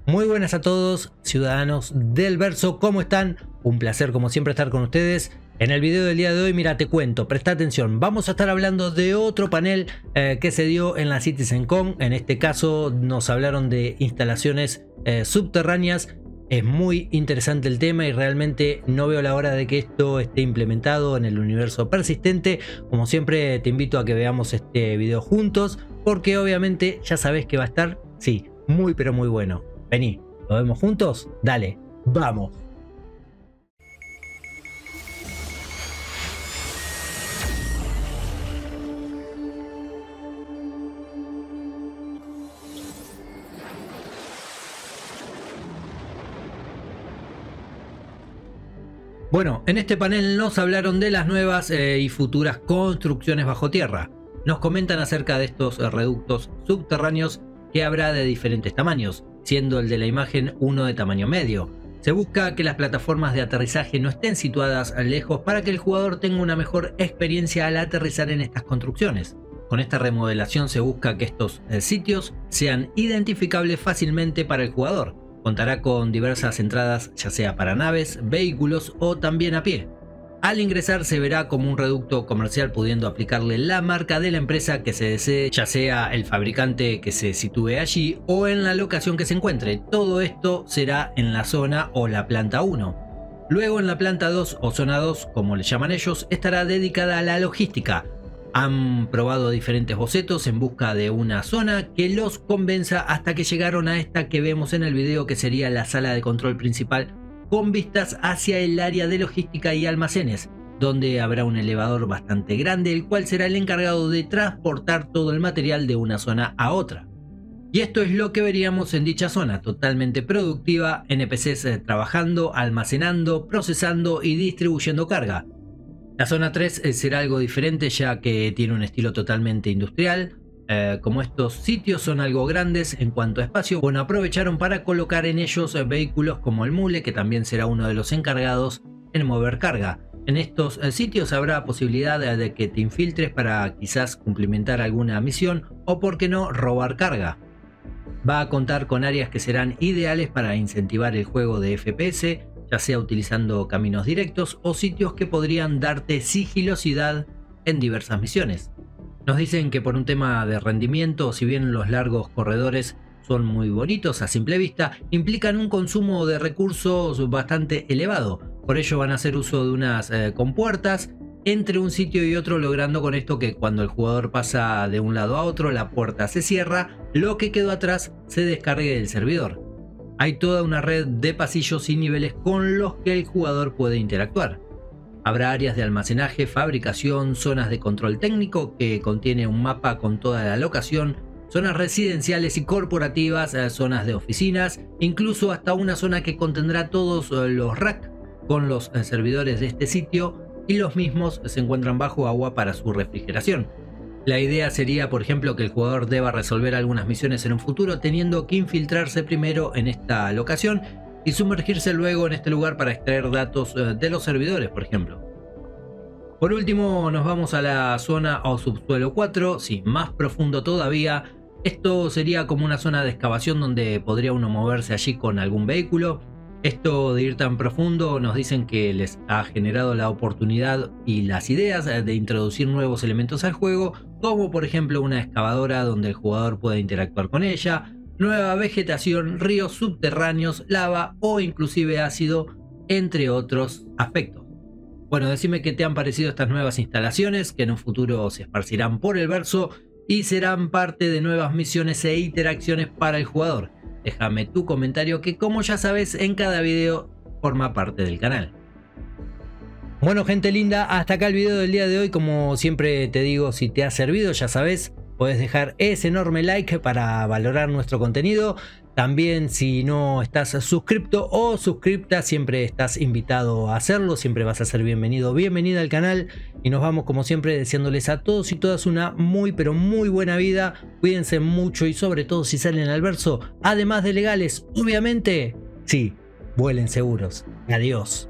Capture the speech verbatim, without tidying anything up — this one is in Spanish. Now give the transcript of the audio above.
Muy buenas a todos, ciudadanos del verso, ¿cómo están? Un placer como siempre estar con ustedes. En el video del día de hoy, mira, te cuento, presta atención, vamos a estar hablando de otro panel eh, que se dio en la CitizenCon. En este caso nos hablaron de instalaciones eh, subterráneas. Es muy interesante el tema y realmente no veo la hora de que esto esté implementado en el universo persistente. Como siempre te invito a que veamos este video juntos, porque obviamente ya sabes que va a estar, sí, muy pero muy bueno. Vení, ¿lo vemos juntos? Dale, vamos. Bueno, en este panel nos hablaron de las nuevas eh, y futuras construcciones bajo tierra. Nos comentan acerca de estos eh, reductos subterráneos que habrá de diferentes tamaños, siendo el de la imagen uno de tamaño medio. Se busca que las plataformas de aterrizaje no estén situadas lejos para que el jugador tenga una mejor experiencia al aterrizar en estas construcciones. Con esta remodelación se busca que estos eh, sitios sean identificables fácilmente para el jugador. Contará con diversas entradas, ya sea para naves, vehículos o también a pie. Al ingresar se verá como un reducto comercial, pudiendo aplicarle la marca de la empresa que se desee, ya sea el fabricante que se sitúe allí o en la locación que se encuentre. Todo esto será en la zona o la planta uno. Luego en la planta dos o zona dos, como le llaman ellos, estará dedicada a la logística. Han probado diferentes bocetos en busca de una zona que los convenza hasta que llegaron a esta que vemos en el video, que sería la sala de control principal con vistas hacia el área de logística y almacenes, donde habrá un elevador bastante grande, el cual será el encargado de transportar todo el material de una zona a otra. Y esto es lo que veríamos en dicha zona, totalmente productiva, N P Cs trabajando, almacenando, procesando y distribuyendo carga. La zona tres será algo diferente, ya que tiene un estilo totalmente industrial. Eh, como estos sitios son algo grandes en cuanto a espacio, bueno, aprovecharon para colocar en ellos vehículos como el mule, que también será uno de los encargados en mover carga. En estos sitios habrá posibilidad de que te infiltres para quizás cumplimentar alguna misión o, por qué no, robar carga. Va a contar con áreas que serán ideales para incentivar el juego de F P S, ya sea utilizando caminos directos o sitios que podrían darte sigilosidad en diversas misiones. Nos dicen que por un tema de rendimiento, si bien los largos corredores son muy bonitos a simple vista, implican un consumo de recursos bastante elevado. Por ello van a hacer uso de unas eh, compuertas entre un sitio y otro, logrando con esto que cuando el jugador pasa de un lado a otro, la puerta se cierra, lo que quedó atrás se descargue del servidor. Hay toda una red de pasillos y niveles con los que el jugador puede interactuar. Habrá áreas de almacenaje, fabricación, zonas de control técnico que contiene un mapa con toda la locación, zonas residenciales y corporativas, zonas de oficinas, incluso hasta una zona que contendrá todos los racks con los servidores de este sitio, y los mismos se encuentran bajo agua para su refrigeración. La idea sería, por ejemplo, que el jugador deba resolver algunas misiones en un futuro, teniendo que infiltrarse primero en esta locación y sumergirse luego en este lugar para extraer datos de los servidores, por ejemplo. Por último, nos vamos a la zona o subsuelo cuatro, sí, más profundo todavía. Esto sería como una zona de excavación donde podría uno moverse allí con algún vehículo. Esto de ir tan profundo nos dicen que les ha generado la oportunidad y las ideas de introducir nuevos elementos al juego, como por ejemplo una excavadora donde el jugador pueda interactuar con ella, nueva vegetación, ríos subterráneos, lava o inclusive ácido, entre otros aspectos. Bueno, decime qué te han parecido estas nuevas instalaciones, que en un futuro se esparcirán por el verso y serán parte de nuevas misiones e interacciones para el jugador. Déjame tu comentario, que como ya sabes, en cada video forma parte del canal. Bueno, gente linda, hasta acá el video del día de hoy. Como siempre te digo, si te ha servido, ya sabes, puedes dejar ese enorme like para valorar nuestro contenido. También, si no estás suscripto o suscripta, siempre estás invitado a hacerlo. Siempre vas a ser bienvenido, bienvenida al canal. Y nos vamos, como siempre, deseándoles a todos y todas una muy pero muy buena vida. Cuídense mucho y sobre todo si salen al verso, además de legales, obviamente, sí, vuelen seguros. Adiós.